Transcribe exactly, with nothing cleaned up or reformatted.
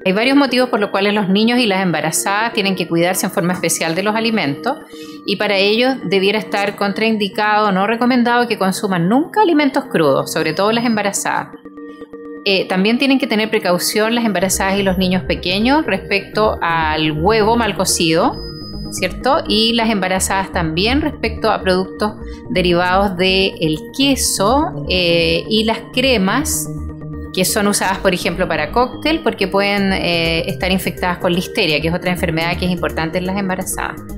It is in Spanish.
Hay varios motivos por los cuales los niños y las embarazadas tienen que cuidarse en forma especial de los alimentos y para ello debiera estar contraindicado o no recomendado que consuman nunca alimentos crudos, sobre todo las embarazadas. Eh, también tienen que tener precaución las embarazadas y los niños pequeños respecto al huevo mal cocido, ¿cierto? Y las embarazadas también respecto a productos derivados del queso eh, y las cremas que son usadas, por ejemplo, para cóctel, porque pueden eh, estar infectadas con listeria, que es otra enfermedad que es importante en las embarazadas.